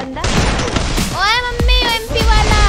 बंदा। ओए mummy MP वाला।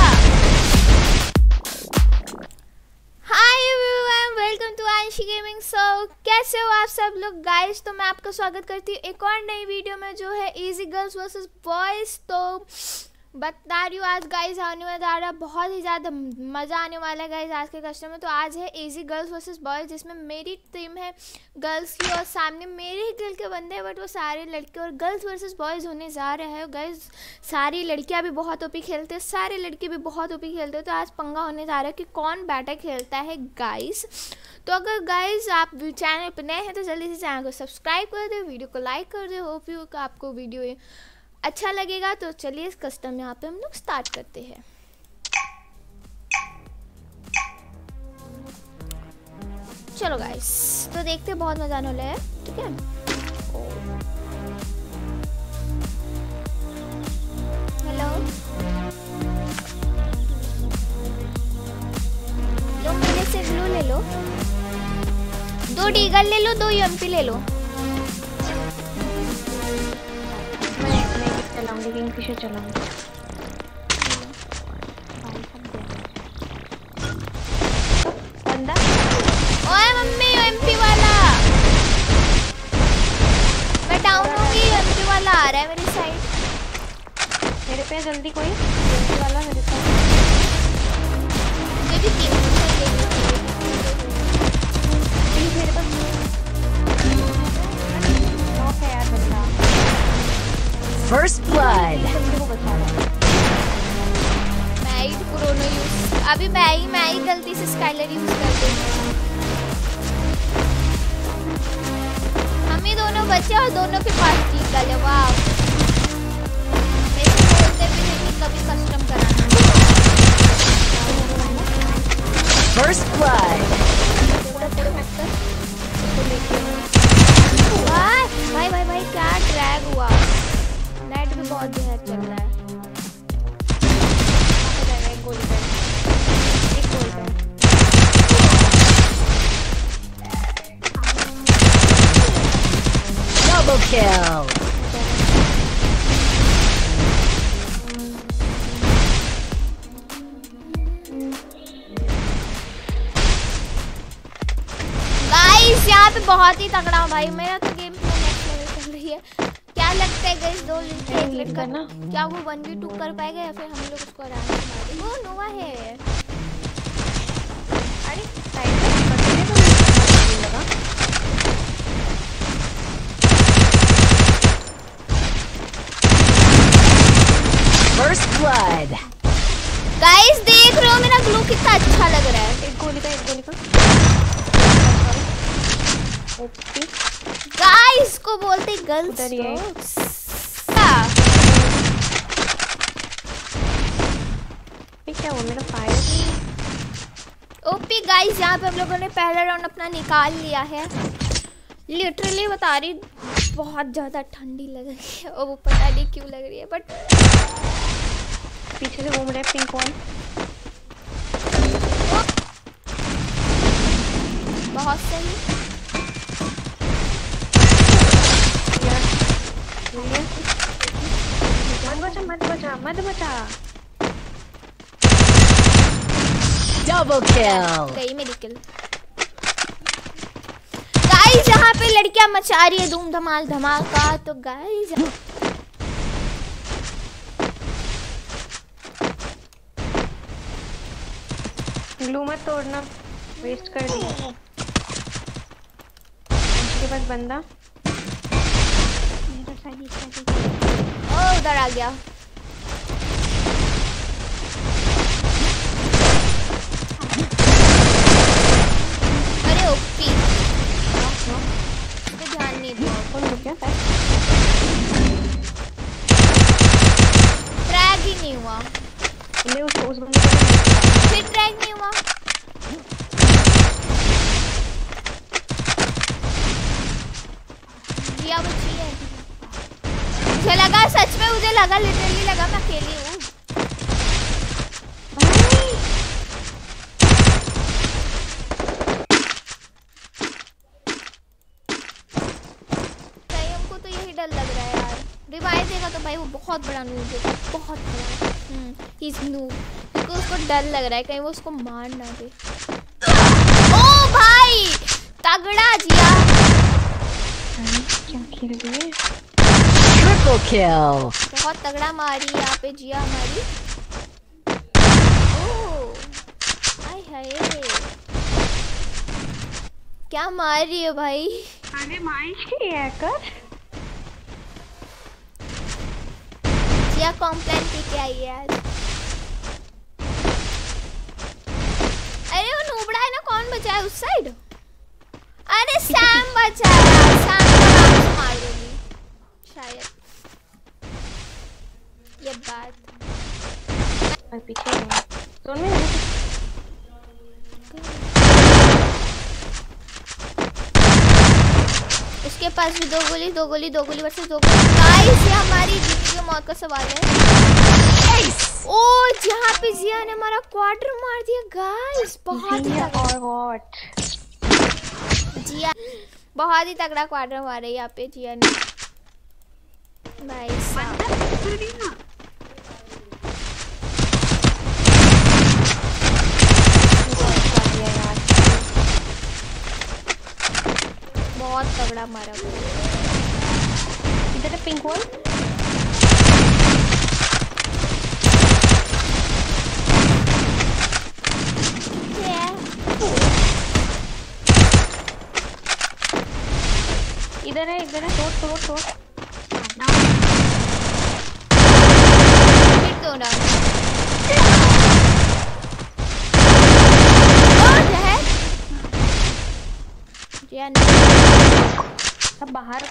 Hi everyone, welcome to Anshi gaming. So कैसे हो आप सब लोग गाइस? तो मैं आपका स्वागत करती हूँ एक और नई वीडियो में जो है इजी गर्ल्स वर्सेस बॉयज़। तो बता रही हूँ आज गाइस आने वाला है, बहुत ही ज़्यादा मज़ा आने वाला है गाइस आज के कस्टमर में। तो आज है इजी गर्ल्स वर्सेस बॉयज़, जिसमें मेरी टीम है गर्ल्स की और सामने मेरे ही दिल के बंदे हैं, बट वो सारे लड़के और गर्ल्स वर्सेस बॉयज़ होने जा रहे हैं गाइस। सारी लड़कियाँ भी बहुत ओपी खेलते हैं, सारे लड़के भी बहुत ओपी खेलते हैं। तो आज पंगा होने जा रहा है कि कौन बेटर खेलता है गाइस। तो अगर गाइस आप चैनल पर नए हैं तो जल्दी से चैनल को सब्सक्राइब कर दो, वीडियो को लाइक कर दो। होप यू आपको वीडियो अच्छा लगेगा। तो चलिए इस कस्टम यहाँ पे हम लोग स्टार्ट करते हैं। चलो गाइस, तो देखते हैं, बहुत मजा आने वाला है। ठीक है, हेलो लो, मेरे से ग्लू ले लो, 2 डीगल ले लो, 2 यूएमपी ले लो। चलाऊंगी, किंगफिशर चलाऊंगी। बंदा। ओए मम्मी एमपी वाला, मैं डाउन होंगी। एमपी वाला आ रहा है मेरी साइड। मेरे पे जल्दी कोई एमपी वाला मेरे पास। ये भी प्लीज मेरे पास नॉक है यार बंदा। First blood. मैं ही क्रोनो यूज, अभी मैं ही गलती से स्काइलर यूज कर दी। हम ही दोनों बचे और दोनों के पास जीत गए। वाह, ऐसे बोलते भी थे कि कभी कस्टम कराना। First blood. भाई भाई भाई क्या ड्रैग हुआ। नेट भी बहुत जहर चल रहा है। एक गोली पे। Double kill. गाइस यहाँ पे बहुत ही तगड़ा हूँ भाई, मेरा तो गेम नेक्स्ट लेवल चल रही है। क्या लगता है गाइस, 2 लड़के 1 लड़का ना, क्या वो 1v2 कर पाएगा या फिर हम लोग उसको आराम से मार देंगे? वो नोवा है। अरे साइड में बंदे तो लगा। First blood. गाइस देख रहे हो मेरा ग्लू कितना अच्छा लग रहा है। एक गोली का ओपी। गाइस को बोलते गर्ल्स उधर ही है। क्या वो मेरा फायर ओपी। गाइस यहाँ पे हम लोगों ने पहला राउंड अपना निकाल लिया है। लिटरली बता रही, बहुत ज़्यादा ठंडी लग रही है और वो पता नहीं क्यों लग रही है, बट पीछे से घूम रहा है पिंक वन। बहुत सही। मत बचा। Double kill. गई मेरी किल। गाइस यहाँ पे लड़कियां मचा रही है धूम धमाल धमाका। तो गाइस ग्लू मत तोड़ना, वेस्ट कर दिया। अंशी के पास बंदा। ओ उधर आ गया। अरे ओपी, तो ध्यान नहीं दिया। कौन हो गया? ट्रैक ही नहीं हुआ। ले उस बंदे को। फिर ट्रैक नहीं हुआ। जिया बची है। मुझे लगा, सच में मुझे लगा, लिटरली लगा मैं अकेली हूँ। हमको तो यही डर लग रहा है यार। रिवाइव देगा तो भाई वो बहुत बड़ा नूब है, बहुत बड़ा। ही इज नूब, क्योंकि उसको डर लग रहा है कहीं वो उसको मार ना दे। ओ भाई तगड़ा जिया, क्या खेल रही है? Triple kill. बहुत तगड़ा मारी यहाँ पे जिया हमारी। ओह हाय हाय, क्या मार रही है भाई? अरे माई हैकर जिया कॉम्प्लेन पी के आई है आज। अरे वो नूबड़ा है ना, कौन बचा है उस साइड? अरे सैम बचा है, सैम को आराम से मार दोगी शायद, ये बात। पीछे जोन में है। उसके पास भी दो गोली वर्सेस दो गोली। गाइस ये हमारी जिंदगी और मौत का सवाल है। ओ जहाँ पे जिया ने हमारा क्वार्टर मार दिया गाइस, बहुत ही तगड़ा। जिया बहुत ही तगड़ा क्वार्टर मारा है यहाँ पे जिया ने भाई साहब। बहुत तगड़ा मारा वो। इधर है पिंक वॉल। इधर है तोड़ फिर तो ना सब बाहर।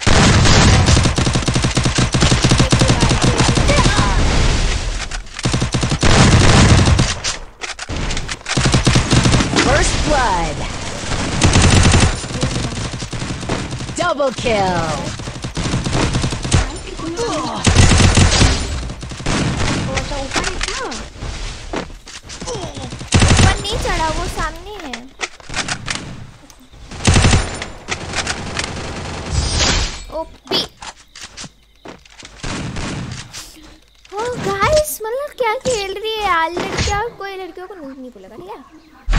First blood. Double kill. ऊपर नहीं चढ़ा, वो सामने है। ओपी। ओ गाइस मतलब क्या खेल रही है यार लड़कियां, कोई लड़कियों को नहीं बोलेगा ठीक है।